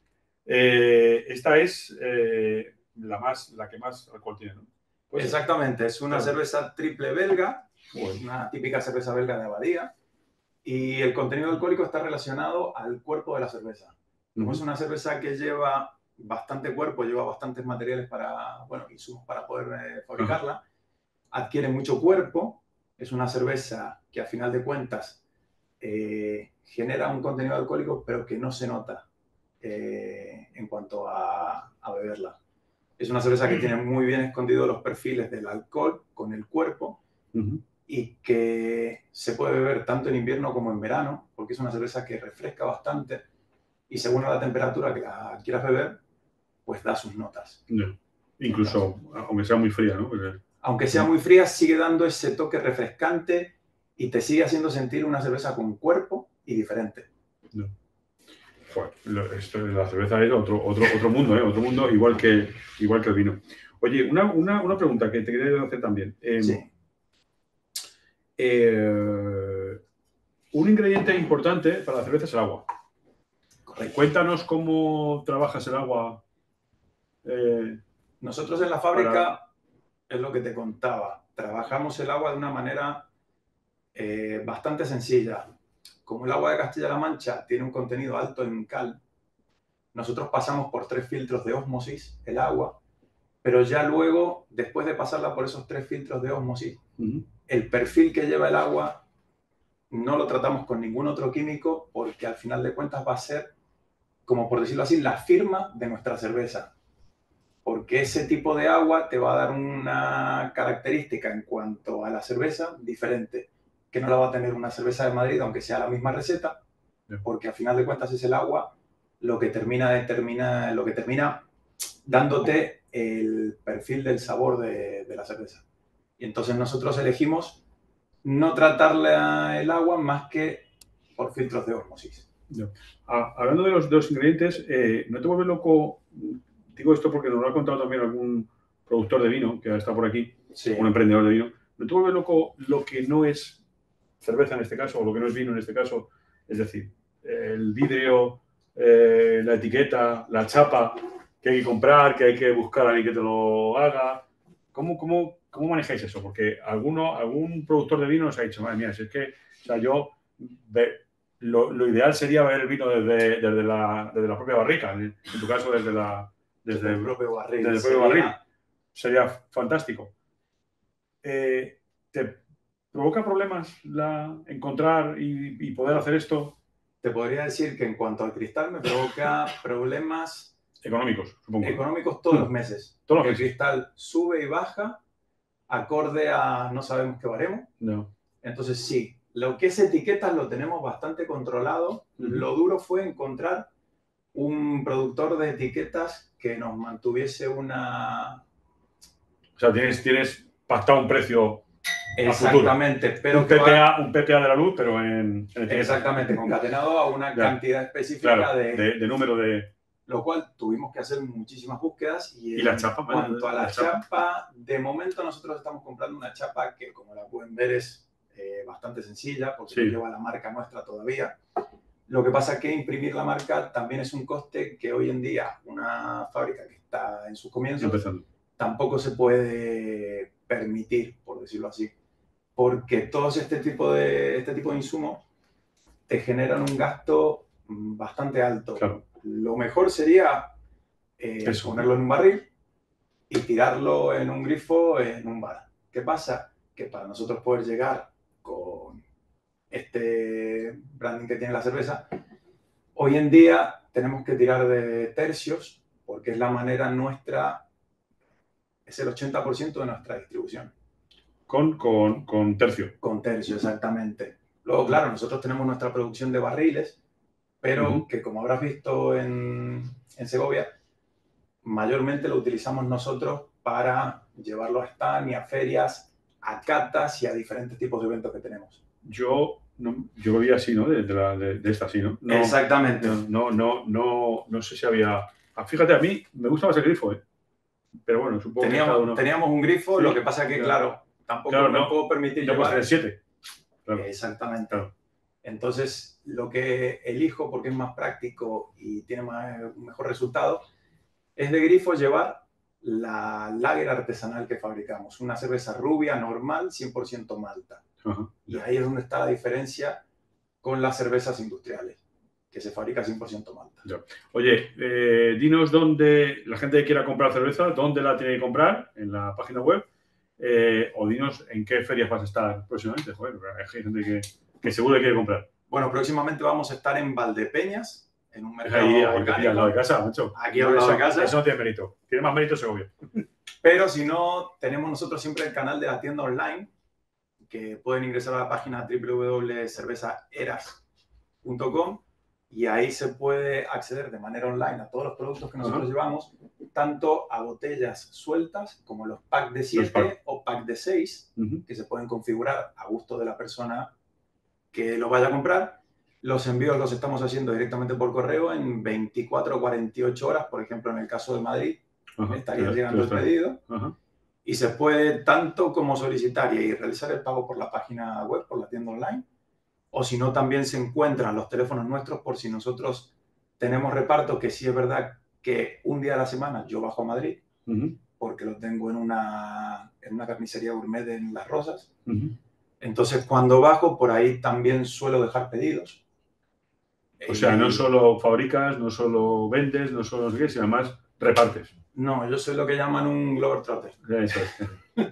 eh, esta es eh, la, más, la que más alcohol tiene, ¿no? Pues exactamente, es una claro. cerveza triple belga, bueno. una típica cerveza belga de abadía, y el contenido alcohólico está relacionado al cuerpo de la cerveza. Como uh-huh. es una cerveza que lleva bastante cuerpo, lleva bastantes materiales para, bueno, insumos para poder eh, fabricarla, uh-huh. adquiere mucho cuerpo, es una cerveza que a final de cuentas eh, genera un contenido alcohólico pero que no se nota eh, en cuanto a, a beberla. Es una cerveza que tiene muy bien escondidos los perfiles del alcohol con el cuerpo uh-huh. y que se puede beber tanto en invierno como en verano porque es una cerveza que refresca bastante y según la temperatura que la quieras beber, pues da sus notas. No. Incluso, Entonces, aunque sea muy fría, ¿no? Porque... aunque sea muy fría, sigue dando ese toque refrescante y te sigue haciendo sentir una cerveza con cuerpo y diferente. No. Joder, esto, la cerveza es otro, otro, otro mundo, ¿eh? Otro mundo igual que, igual que el vino. Oye, una, una, una pregunta que te quería hacer también. Eh, sí. eh, un ingrediente importante para la cerveza es el agua. Correcto. Cuéntanos cómo trabajas el agua. Eh, Nosotros en la fábrica... Para... es lo que te contaba. Trabajamos el agua de una manera eh, bastante sencilla. Como el agua de Castilla-La Mancha tiene un contenido alto en cal, nosotros pasamos por tres filtros de ósmosis el agua, pero ya luego, después de pasarla por esos tres filtros de ósmosis, uh-huh. el perfil que lleva el agua no lo tratamos con ningún otro químico porque al final de cuentas va a ser, como por decirlo así, la firma de nuestra cerveza. Porque ese tipo de agua te va a dar una característica en cuanto a la cerveza diferente, que no la va a tener una cerveza de Madrid, aunque sea la misma receta, porque al final de cuentas es el agua lo que termina, determina, lo que termina dándote el perfil del sabor de, de la cerveza. Y entonces nosotros elegimos no tratarle el agua más que por filtros de ósmosis. Ah, hablando de los dos ingredientes, eh, ¿no te vuelve loco? Digo esto porque nos lo ha contado también algún productor de vino que está por aquí, sí. un emprendedor de vino. ¿No te vuelve loco lo que no es cerveza en este caso o lo que no es vino en este caso? Es decir, el vidrio, eh, la etiqueta, la chapa que hay que comprar, que hay que buscar a alguien que te lo haga. ¿Cómo, cómo, cómo manejáis eso? Porque alguno, algún productor de vino nos ha dicho, madre mía, si es que o sea, yo... Ve, lo, lo ideal sería beber el vino desde, desde, la, desde la propia barrica, en, en tu caso desde la... Desde, desde el propio barril. Desde el propio sería... barril. Sería fantástico. Eh, ¿Te provoca problemas la, encontrar y, y poder hacer esto? Te podría decir que en cuanto al cristal me provoca problemas... Económicos, supongo. Económicos todos los meses. Todos los meses. El cristal sube y baja acorde a no sabemos qué baremo. No. Entonces sí, lo que es etiquetas lo tenemos bastante controlado. Uh-huh. Lo duro fue encontrar un productor de etiquetas que nos mantuviese una... O sea, tienes, tienes pactado un precio. Exactamente, pero un P P A, va... un P P A de la luz, pero en, en etiquetas. Exactamente, concatenado a una claro. cantidad específica claro, de, de, de número de... Lo cual tuvimos que hacer muchísimas búsquedas. Y, ¿Y la chapa? En cuanto a la, la chapa, chapa, de momento nosotros estamos comprando una chapa que, como la pueden ver, es eh, bastante sencilla, porque sí. no lleva la marca nuestra todavía. Lo que pasa es que imprimir la marca también es un coste que hoy en día una fábrica que está en sus comienzos Empezando. tampoco se puede permitir, por decirlo así, porque todos este tipo de, este tipo de insumos te generan un gasto bastante alto. Claro. Lo mejor sería eh, ponerlo en un barril y tirarlo en un grifo en un bar. ¿Qué pasa? Que para nosotros poder llegar con este branding que tiene la cerveza, hoy en día tenemos que tirar de tercios porque es la manera nuestra, es el ochenta por ciento de nuestra distribución. Con, con, con tercio. Con tercio, exactamente. Luego, claro, nosotros tenemos nuestra producción de barriles, pero uh-huh. que como habrás visto en, en Segovia, mayormente lo utilizamos nosotros para llevarlo a stand y a ferias, a catas y a diferentes tipos de eventos que tenemos. Yo, no, yo bebía así, ¿no? De, de, la, de, de esta, así, ¿no? no Exactamente. No, no, no, no, no sé si había... Fíjate, a mí me gusta más el grifo, ¿eh? Pero bueno, supongo teníamos, que cada uno... Teníamos un grifo, sí, lo que pasa es que, claro, claro tampoco claro, me no, puedo permitir no llevar... el siete. Claro. Exactamente. Claro. Entonces, lo que elijo, porque es más práctico y tiene más, un mejor resultado, es de grifo llevar la lager artesanal que fabricamos. Una cerveza rubia, normal, cien por ciento malta. Uh-huh. Y ahí es donde está la diferencia con las cervezas industriales, que se fabrica cien por ciento malta. Ya. Oye, eh, dinos dónde la gente que quiera comprar cerveza, dónde la tiene que comprar, en la página web, eh, o dinos en qué ferias vas a estar próximamente. Joder, hay gente que, que seguro que quiere comprar. Bueno, próximamente vamos a estar en Valdepeñas, en un mercado ahí, ahí, orgánico. al lado de casa, macho. Aquí al lado eso, de casa. Eso no tiene mérito. Tiene más mérito Segovia. Pero si no, tenemos nosotros siempre el canal de la tienda online, que pueden ingresar a la página doble u doble u doble punto cerveza eras punto com y ahí se puede acceder de manera online a todos los productos que nosotros uh-huh. llevamos, tanto a botellas sueltas como los packs de siete o pack de seis, uh-huh. que se pueden configurar a gusto de la persona que lo vaya a comprar. Los envíos los estamos haciendo directamente por correo en veinticuatro o cuarenta y ocho horas, por ejemplo, en el caso de Madrid, uh-huh. estaría sí, llegando el pedido. Uh-huh. Y se puede tanto como solicitar y realizar el pago por la página web, por la tienda online, o si no, también se encuentran los teléfonos nuestros por si nosotros tenemos reparto, que sí es verdad que un día a la semana yo bajo a Madrid, uh-huh. porque lo tengo en una, en una carnicería gourmet en Las Rosas. Uh-huh. Entonces, cuando bajo, por ahí también suelo dejar pedidos. O sea, no solo fabricas, no solo vendes, no solo no sé qué, sino además repartes. No, yo soy lo que llaman un globetrotter. Eso es.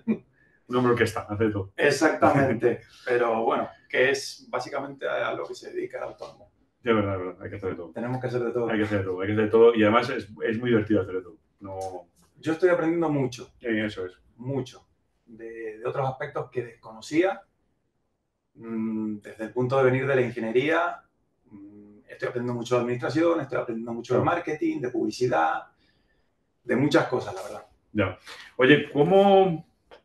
Un hombre orquesta, hace todo. Exactamente. Pero bueno, que es básicamente a lo que se dedica el autónomo. De verdad, de verdad, hay que hacer de todo. Tenemos que hacer de todo. Hay que hacer de todo, hay que hacer de todo. Y además es, es muy divertido hacer de todo. No... Yo estoy aprendiendo mucho. Sí, eso es. Mucho. De, de otros aspectos que desconocía. Desde el punto de venir de la ingeniería, estoy aprendiendo mucho de administración, estoy aprendiendo mucho de marketing, de publicidad, de muchas cosas, la verdad. Ya. Oye, ¿cómo...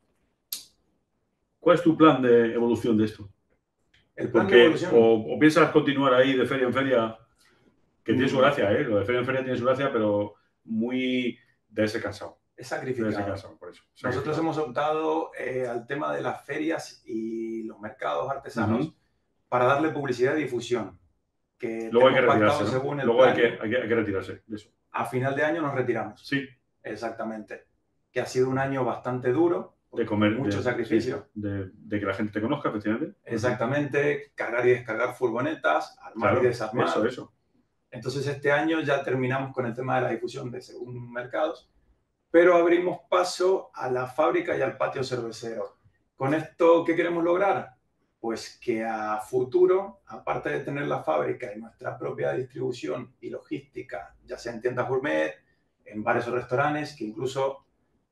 ¿cuál es tu plan de evolución de esto? El plan Porque, de evolución... o, o piensas continuar ahí de feria en feria, que tiene su gracia, ¿eh? Lo de feria en feria tiene su gracia, pero muy de ese cansado. Es sacrificado. De ese cansado, por eso. Nosotros hemos optado eh, al tema de las ferias y los mercados artesanos uh-huh. para darle publicidad y difusión. Que Luego hay que retirarse, ¿no? según el Luego plan, hay, que, hay, que, hay que retirarse de eso. A final de año nos retiramos. Sí. Exactamente. Que ha sido un año bastante duro. De comer. Mucho de, sacrificio. Sí, de, de que la gente te conozca, efectivamente. Exactamente. Cargar y descargar furgonetas, armar claro, y desarmar. Eso, eso. Entonces este año ya terminamos con el tema de la difusión de según mercados, pero abrimos paso a la fábrica y al patio cervecero. ¿Con esto qué queremos lograr? Pues que a futuro, aparte de tener la fábrica y nuestra propia distribución y logística, ya sea en tiendas gourmet, en bares o restaurantes, que incluso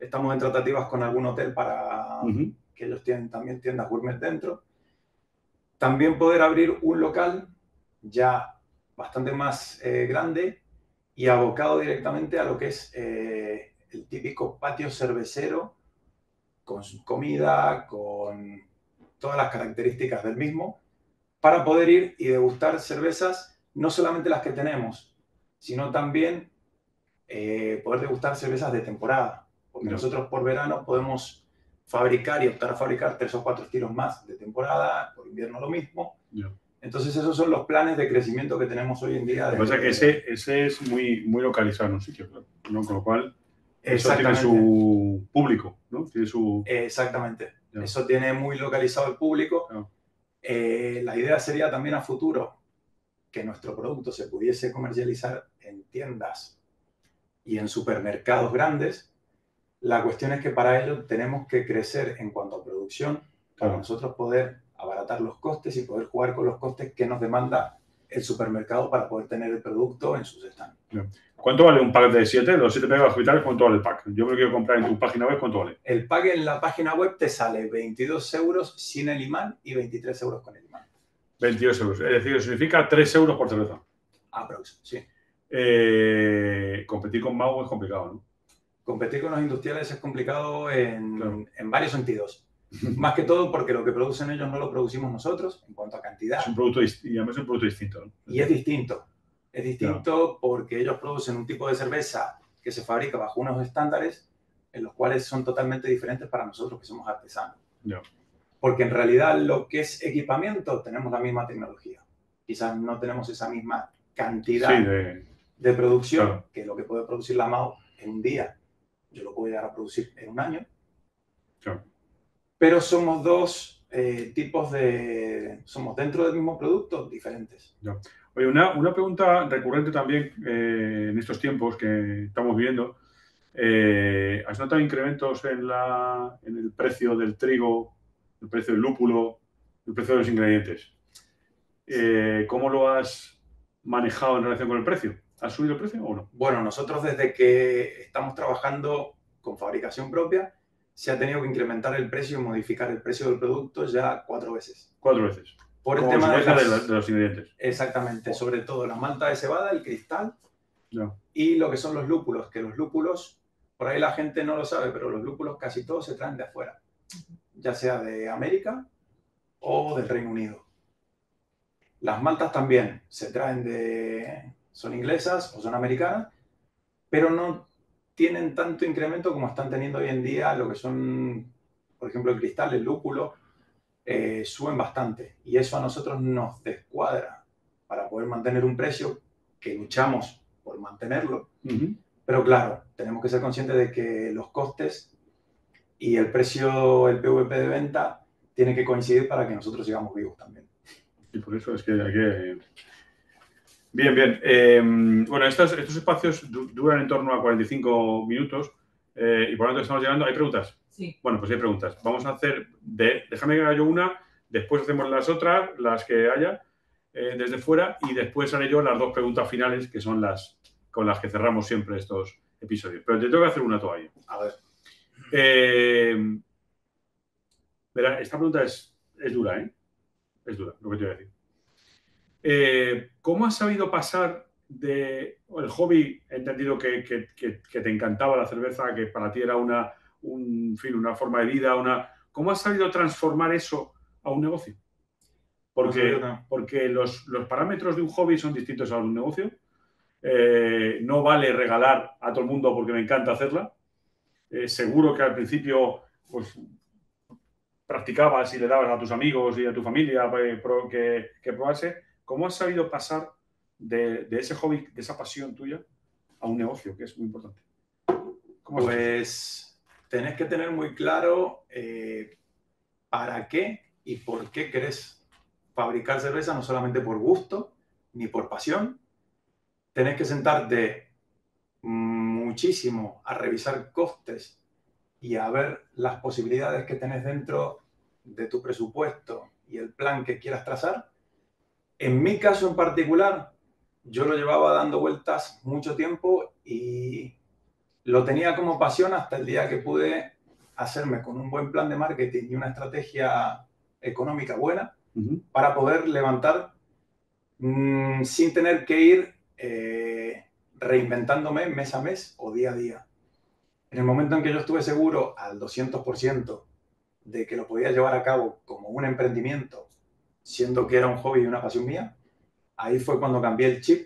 estamos en tratativas con algún hotel para Ujú. que ellos tienen también tiendas gourmet dentro. También poder abrir un local ya bastante más eh, grande y abocado directamente a lo que es eh, el típico patio cervecero, con su comida, con todas las características del mismo, para poder ir y degustar cervezas, no solamente las que tenemos, sino también eh, poder degustar cervezas de temporada. Porque No. nosotros por verano podemos fabricar y optar a fabricar tres o cuatro estilos más de temporada, por invierno lo mismo. No. Entonces esos son los planes de crecimiento que tenemos hoy en día. Lo que pasa es que ese, ese es muy, muy localizado en un sitio, ¿no? Con lo cual, eso tiene su público, ¿no? Tiene su... Exactamente. Ya. Eso tiene muy localizado el público. Ya. Eh, la idea sería también a futuro que nuestro producto se pudiese comercializar en tiendas y en supermercados grandes. La cuestión es que para ello tenemos que crecer en cuanto a producción, para Claro. nosotros poder abaratar los costes y poder jugar con los costes que nos demanda el supermercado para poder tener el producto en sus stands. Ya. ¿Cuánto vale un pack de siete? Los siete pegas hospitales, ¿cuánto vale el pack? Yo me lo quiero comprar en tu página web, ¿cuánto vale? El pack en la página web te sale veintidós euros sin el imán y veintitrés euros con el imán. veintidós euros. Es decir, significa tres euros por cerveza. Aprox, sí. Eh, competir con Mau es complicado, ¿no? Competir con los industriales es complicado en, Claro. en varios sentidos. Más que todo porque lo que producen ellos no lo producimos nosotros en cuanto a cantidad. Es un producto, dist- y además es un producto distinto, ¿no? Y es distinto. Es distinto porque ellos producen un tipo de cerveza que se fabrica bajo unos estándares en los cuales son totalmente diferentes para nosotros que somos artesanos. Ya. Porque en realidad lo que es equipamiento tenemos la misma tecnología. Quizás no tenemos esa misma cantidad Sí, de... de producción Claro. que lo que puede producir la Mau en un día. Yo lo puedo llegar a producir en un año. Claro. Pero somos dos eh, tipos de... Somos dentro del mismo producto diferentes. Ya. Oye, una, una pregunta recurrente también eh, en estos tiempos que estamos viviendo. Eh, ¿Has notado incrementos en, la, en el precio del trigo, el precio del lúpulo, el precio de los ingredientes? Eh, ¿Cómo lo has manejado en relación con el precio? ¿Has subido el precio o no? Bueno, nosotros desde que estamos trabajando con fabricación propia, se ha tenido que incrementar el precio y modificar el precio del producto ya cuatro veces. Cuatro veces. Por el Como tema de, consecuencia las... de, la- de los ingredientes. Exactamente, sobre todo la malta de cebada, el cristal Ya. y lo que son los lúpulos, que los lúpulos, por ahí la gente no lo sabe, pero los lúpulos casi todos se traen de afuera, ya sea de América o del Reino Unido. Las maltas también se traen de... son inglesas o son americanas, pero no tienen tanto incremento como están teniendo hoy en día lo que son, por ejemplo, el cristal, el lúpulo, eh, suben bastante. Y eso a nosotros nos descuadra para poder mantener un precio que luchamos por mantenerlo. Uh-huh. Pero claro, tenemos que ser conscientes de que los costes y el precio, el P V P de venta, tiene que coincidir para que nosotros sigamos vivos también. Y por eso es que hay que... Bien, bien. Eh, bueno, estos, estos espacios du duran en torno a cuarenta y cinco minutos eh, y por lo tanto estamos llegando. ¿Hay preguntas? Sí. Bueno, pues hay preguntas. Vamos a hacer... De, déjame que haga yo una, después hacemos las otras, las que haya, eh, desde fuera, y después haré yo las dos preguntas finales, que son las con las que cerramos siempre estos episodios. Pero te tengo que hacer una todavía. A ver. Eh, verá, esta pregunta es, es dura, ¿eh? Es dura, lo que te voy a decir. Eh, ¿Cómo has sabido pasar de el hobby, he entendido que, que, que, que te encantaba la cerveza, que para ti era una, un, en fin, una forma de vida, una... ¿Cómo has sabido transformar eso a un negocio? Porque, porque los, los parámetros de un hobby son distintos a un negocio. Eh, no vale regalar a todo el mundo porque me encanta hacerla. Eh, seguro que al principio pues, practicabas y le dabas a tus amigos y a tu familia que, que probase. ¿Cómo has sabido pasar de, de ese hobby, de esa pasión tuya, a un negocio, que es muy importante? ¿Cómo pues tenés que tener muy claro eh, para qué y por qué querés fabricar cerveza, no solamente por gusto ni por pasión. Tenés que sentarte muchísimo a revisar costes y a ver las posibilidades que tenés dentro de tu presupuesto y el plan que quieras trazar. En mi caso en particular, yo lo llevaba dando vueltas mucho tiempo y Lo tenía como pasión hasta el día que pude hacerme con un buen plan de marketing y una estrategia económica buena Uh-huh. para poder levantar mmm, sin tener que ir eh, reinventándome mes a mes o día a día. En el momento en que yo estuve seguro al doscientos por ciento de que lo podía llevar a cabo como un emprendimiento, siendo que era un hobby y una pasión mía, ahí fue cuando cambié el chip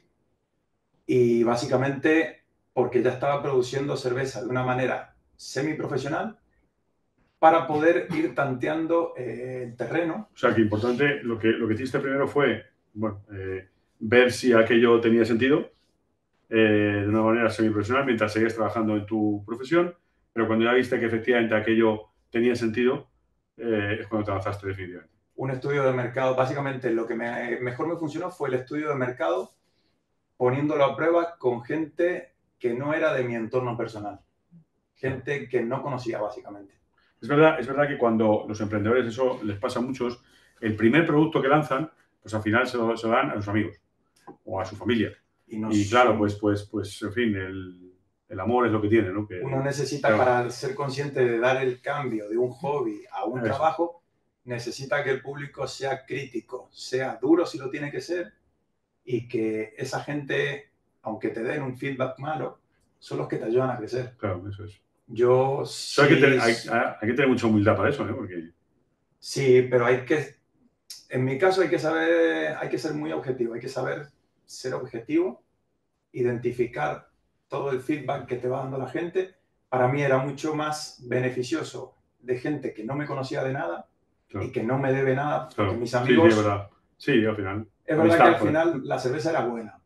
y básicamente porque ya estaba produciendo cerveza de una manera semiprofesional para poder ir tanteando eh, el terreno. O sea, que importante, lo que, lo que hiciste primero fue, bueno, eh, ver si aquello tenía sentido eh, de una manera semiprofesional mientras seguías trabajando en tu profesión, pero cuando ya viste que efectivamente aquello tenía sentido, eh, es cuando te avanzaste definitivamente. Un estudio de mercado, básicamente lo que me, mejor me funcionó fue el estudio de mercado, poniéndolo a prueba con gente que no era de mi entorno personal, gente que no conocía básicamente. Es verdad, es verdad que cuando los emprendedores, eso les pasa a muchos, el primer producto que lanzan, pues al final se lo, se lo dan a sus amigos o a su familia. Y, nos, y claro, pues, pues, pues en fin, el, el amor es lo que tiene, ¿no? Que, uno necesita, claro, para ser consciente de dar el cambio de un hobby a un eso. trabajo, necesita que el público sea crítico, sea duro si lo tiene que ser, y que esa gente, aunque te den un feedback malo, son los que te ayudan a crecer. Claro, eso es. Yo sí, hay, que tener, hay, hay que tener mucha humildad para eso, ¿eh? Porque... Sí, pero hay que, en mi caso hay que saber, hay que ser muy objetivo, hay que saber ser objetivo, identificar todo el feedback que te va dando la gente. Para mí era mucho más beneficioso de gente que no me conocía de nada, claro, y que no me debe nada, claro, porque mis amigos... Sí, sí, es verdad. Sí, al final. Es verdad que al final la cerveza era buena,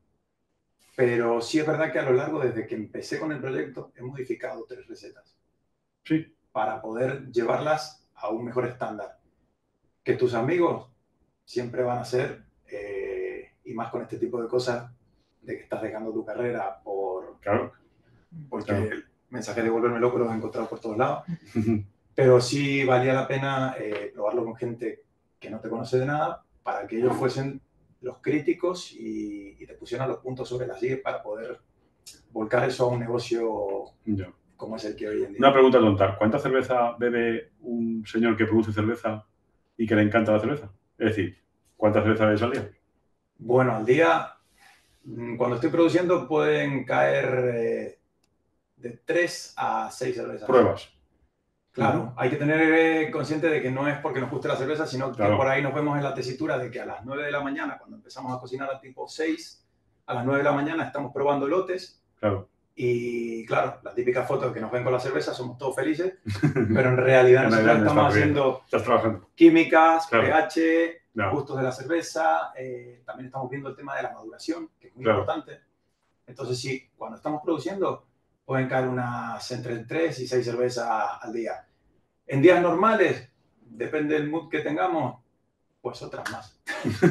pero sí es verdad que a lo largo, desde que empecé con el proyecto, he modificado tres recetas. Sí. Para poder llevarlas a un mejor estándar. Que tus amigos siempre van a ser, eh, y más con este tipo de cosas, de que estás dejando tu carrera por... Claro. Porque claro. el mensaje de volverme loco los he encontrado por todos lados. Pero sí valía la pena eh, probarlo con gente que no te conoce de nada, para que ellos fuesen los críticos y, y te pusieran los puntos sobre las i para poder volcar eso a un negocio yeah. como es el que hoy en día. Una pregunta tonta. ¿Cuánta cerveza bebe un señor que produce cerveza y que le encanta la cerveza? Es decir, ¿cuánta cerveza bebes al día? Bueno, al día, cuando estoy produciendo, pueden caer eh, de tres a seis cervezas. ¿Pruebas? Claro, uh-huh. Hay que tener eh, consciente de que no es porque nos guste la cerveza, sino que claro. por ahí nos vemos en la tesitura de que a las nueve de la mañana, cuando empezamos a cocinar a tipo seis, a las nueve de la mañana estamos probando lotes. Claro. Y claro, la típica foto de que nos ven con la cerveza, somos todos felices, pero en realidad en nosotros realidad estamos estás haciendo estás trabajando. químicas, claro. pH, no. gustos de la cerveza, eh, también estamos viendo el tema de la maduración, que es muy claro. importante. Entonces sí, cuando estamos produciendo, pueden caer unas entre tres y seis cervezas al día. En días normales, depende del mood que tengamos, pues otras más.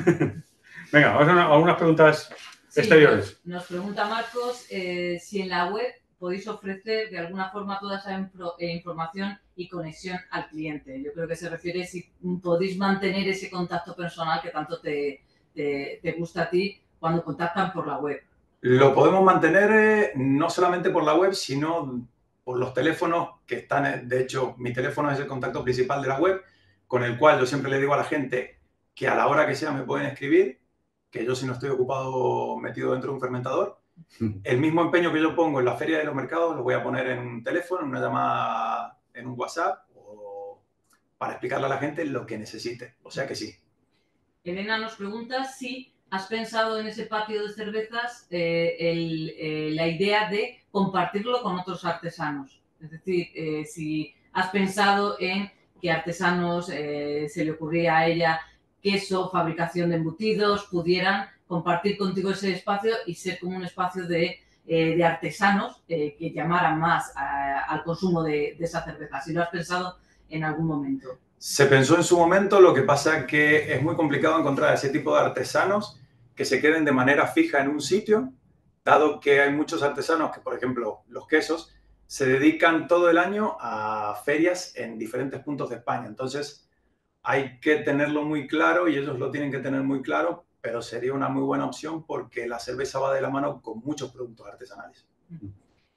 Venga, vamos a algunas preguntas sí, exteriores. Nos, nos pregunta Marcos eh, si en la web podéis ofrecer de alguna forma toda esa info, eh, información y conexión al cliente. Yo creo que se refiere si podéis mantener ese contacto personal que tanto te, te, te gusta a ti cuando contactan por la web. Lo podemos mantener eh, no solamente por la web, sino por los teléfonos que están, de hecho, mi teléfono es el contacto principal de la web, con el cual yo siempre le digo a la gente que a la hora que sea me pueden escribir, que yo si no estoy ocupado metido dentro de un fermentador, el mismo empeño que yo pongo en la feria de los mercados lo voy a poner en un teléfono, en una llamada, en un WhatsApp, o para explicarle a la gente lo que necesite, o sea que sí. Elena nos pregunta si has pensado en ese patio de cervezas eh, el, eh, la idea de compartirlo con otros artesanos. Es decir, eh, si has pensado en que artesanos, eh, se le ocurría a ella queso, fabricación de embutidos, pudieran compartir contigo ese espacio y ser como un espacio de, eh, de artesanos eh, que llamaran más a, al consumo de, de esa cerveza. Si lo has pensado en algún momento. Se pensó en su momento, lo que pasa es que es muy complicado encontrar ese tipo de artesanos que se queden de manera fija en un sitio, dado que hay muchos artesanos que, por ejemplo, los quesos, se dedican todo el año a ferias en diferentes puntos de España. Entonces, hay que tenerlo muy claro y ellos lo tienen que tener muy claro, pero sería una muy buena opción porque la cerveza va de la mano con muchos productos artesanales.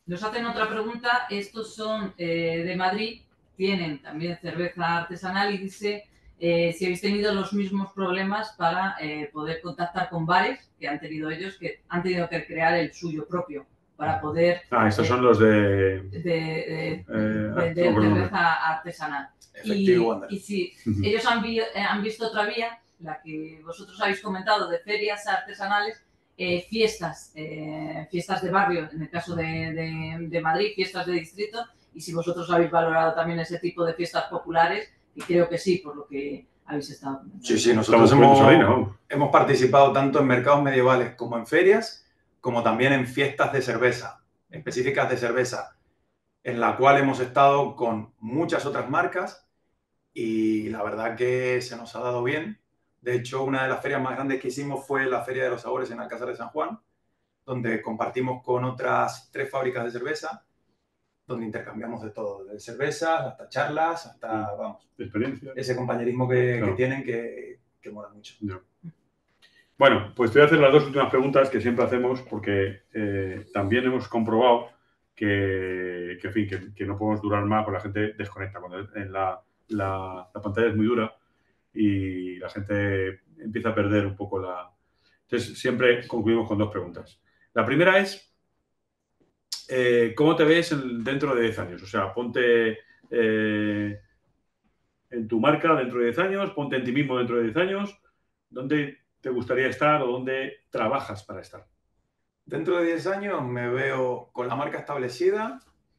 Nos hacen otra pregunta. Estos son eh, de Madrid, tienen también cerveza artesanal y dice eh, si habéis tenido los mismos problemas para eh, poder contactar con bares que han tenido ellos, que han tenido que crear el suyo propio para poder... Ah, estos eh, son los de... de, de, Eh, vender no, no, cerveza artesanal. Efectivo, Y, y si ellos han, vi, eh, han visto otra vía, la que vosotros habéis comentado, de ferias artesanales, eh, fiestas, eh, fiestas de barrio, en el caso de, de, de Madrid, fiestas de distrito, y si vosotros habéis valorado también ese tipo de fiestas populares, y creo que sí, por lo que habéis estado comentando. Sí, sí, nosotros hemos, ¿no? hemos participado tanto en mercados medievales como en ferias, como también en fiestas de cerveza, específicas de cerveza, en la cual hemos estado con muchas otras marcas y la verdad que se nos ha dado bien. De hecho, una de las ferias más grandes que hicimos fue la Feria de los Sabores en Alcázar de San Juan, donde compartimos con otras tres fábricas de cerveza, donde intercambiamos de todo, de cerveza hasta charlas, hasta, sí, vamos, experiencia. Ese compañerismo que, claro, que tienen que, que mola mucho. No. Bueno, pues te voy a hacer las dos últimas preguntas que siempre hacemos porque eh, también hemos comprobado que, que, en fin, que, que no podemos durar más porque la gente desconecta. Cuando en la, la, la pantalla es muy dura y la gente empieza a perder un poco la... Entonces, siempre concluimos con dos preguntas. La primera es, eh, ¿cómo te ves en, dentro de diez años? O sea, ponte eh, en tu marca dentro de diez años, ponte en ti mismo dentro de diez años. ¿Dónde te gustaría estar o dónde trabajas para estar? Dentro de diez años me veo con la marca establecida,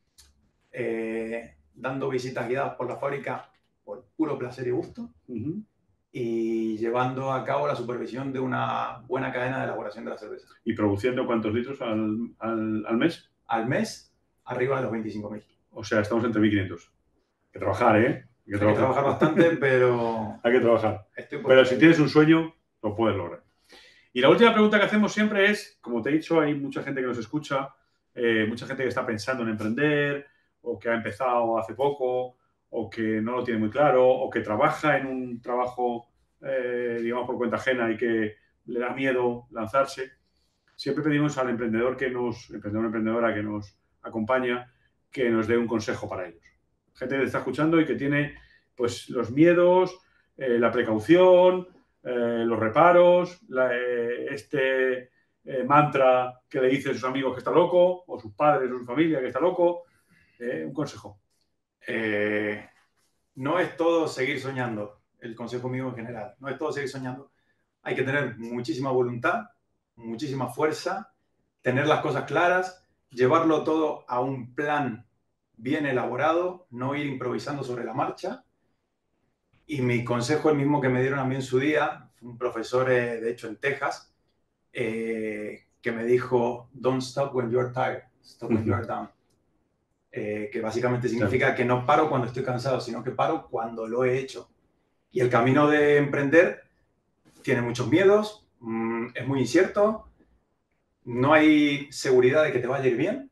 eh, dando visitas guiadas por la fábrica por puro placer y gusto, uh-huh, y llevando a cabo la supervisión de una buena cadena de elaboración de la cerveza. ¿Y produciendo cuántos litros al, al, al mes? Al mes, arriba de los veinticinco mil. O sea, estamos entre mil quinientos. Hay que trabajar, ¿eh? Hay que, Hay trabajar. que trabajar bastante, pero... Hay que trabajar. Pero si tienes un sueño, lo puedes lograr. Y la última pregunta que hacemos siempre es, como te he dicho, hay mucha gente que nos escucha, eh, mucha gente que está pensando en emprender, o que ha empezado hace poco, o que no lo tiene muy claro, o que trabaja en un trabajo, eh, digamos, por cuenta ajena y que le da miedo lanzarse. Siempre pedimos al emprendedor que nos, emprendedor o emprendedora que nos acompaña, que nos dé un consejo para ellos. Gente que está escuchando y que tiene, pues, los miedos, eh, la precaución, eh, los reparos, la, eh, este eh, mantra que le dice a sus amigos que está loco, o sus padres o su familia que está loco. Eh, un consejo. Eh, no es todo seguir soñando, el consejo mío en general. No es todo seguir soñando. Hay que tener muchísima voluntad, muchísima fuerza, tener las cosas claras, llevarlo todo a un plan bien elaborado, no ir improvisando sobre la marcha. Y mi consejo, el mismo que me dieron a mí en su día, un profesor, eh, de hecho, en Texas, eh, que me dijo, don't stop when you're tired, stop when you're down. Eh, que básicamente significa claro, que no paro cuando estoy cansado, sino que paro cuando lo he hecho. Y el camino de emprender tiene muchos miedos, mmm, es muy incierto, no hay seguridad de que te vaya a ir bien,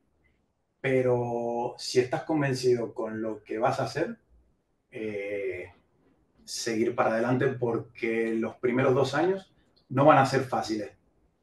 pero si estás convencido con lo que vas a hacer, eh, seguir para adelante, porque los primeros dos años no van a ser fáciles.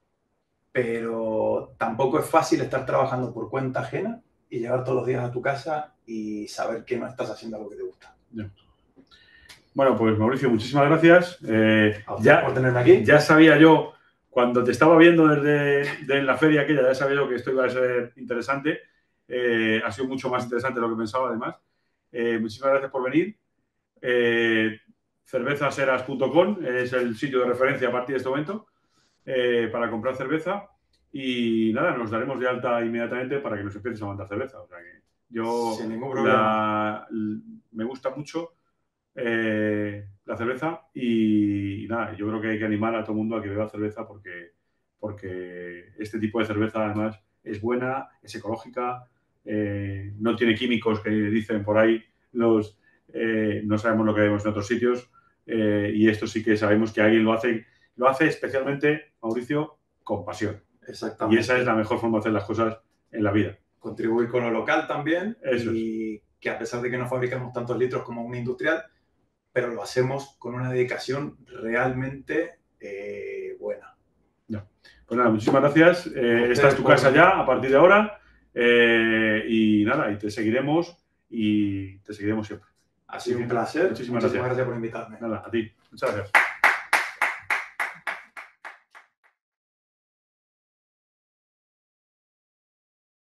Pero tampoco es fácil estar trabajando por cuenta ajena y llegar todos los días a tu casa y saber que no estás haciendo algo que te gusta. Yeah. Bueno, pues Mauricio, muchísimas gracias. Eh, a ya, por tenerme aquí. Ya sabía yo, cuando te estaba viendo desde de la feria aquella, ya sabía yo que esto iba a ser interesante. Eh, ha sido mucho más interesante de lo que pensaba, además. Eh, muchísimas gracias por venir. Eh, cervezaseras punto com es el sitio de referencia a partir de este momento eh, para comprar cerveza. Y nada, nos daremos de alta inmediatamente para que nos empieces a mandar cerveza. O sea que yo sin ningún problema. La, me gusta mucho eh, la cerveza y, y nada, yo creo que hay que animar a todo el mundo a que beba cerveza porque, porque este tipo de cerveza además es buena, es ecológica, eh, no tiene químicos que dicen por ahí los eh, no sabemos lo que vemos en otros sitios eh, y esto sí que sabemos que alguien lo hace, lo hace especialmente, Mauricio, con pasión. Exactamente. Y esa es la mejor forma de hacer las cosas en la vida. Contribuir con lo local también. Eso y es. Que a pesar de que no fabricamos tantos litros como una industrial, pero lo hacemos con una dedicación realmente eh, buena. Ya. Pues nada, muchísimas gracias. Eh, esta es tu casa ya, a partir de ahora. Eh, y nada, y te seguiremos y te seguiremos siempre. Ha sido un placer. Muchísimas Muchísimas gracias. gracias por invitarme. Nada, a ti. Muchas gracias.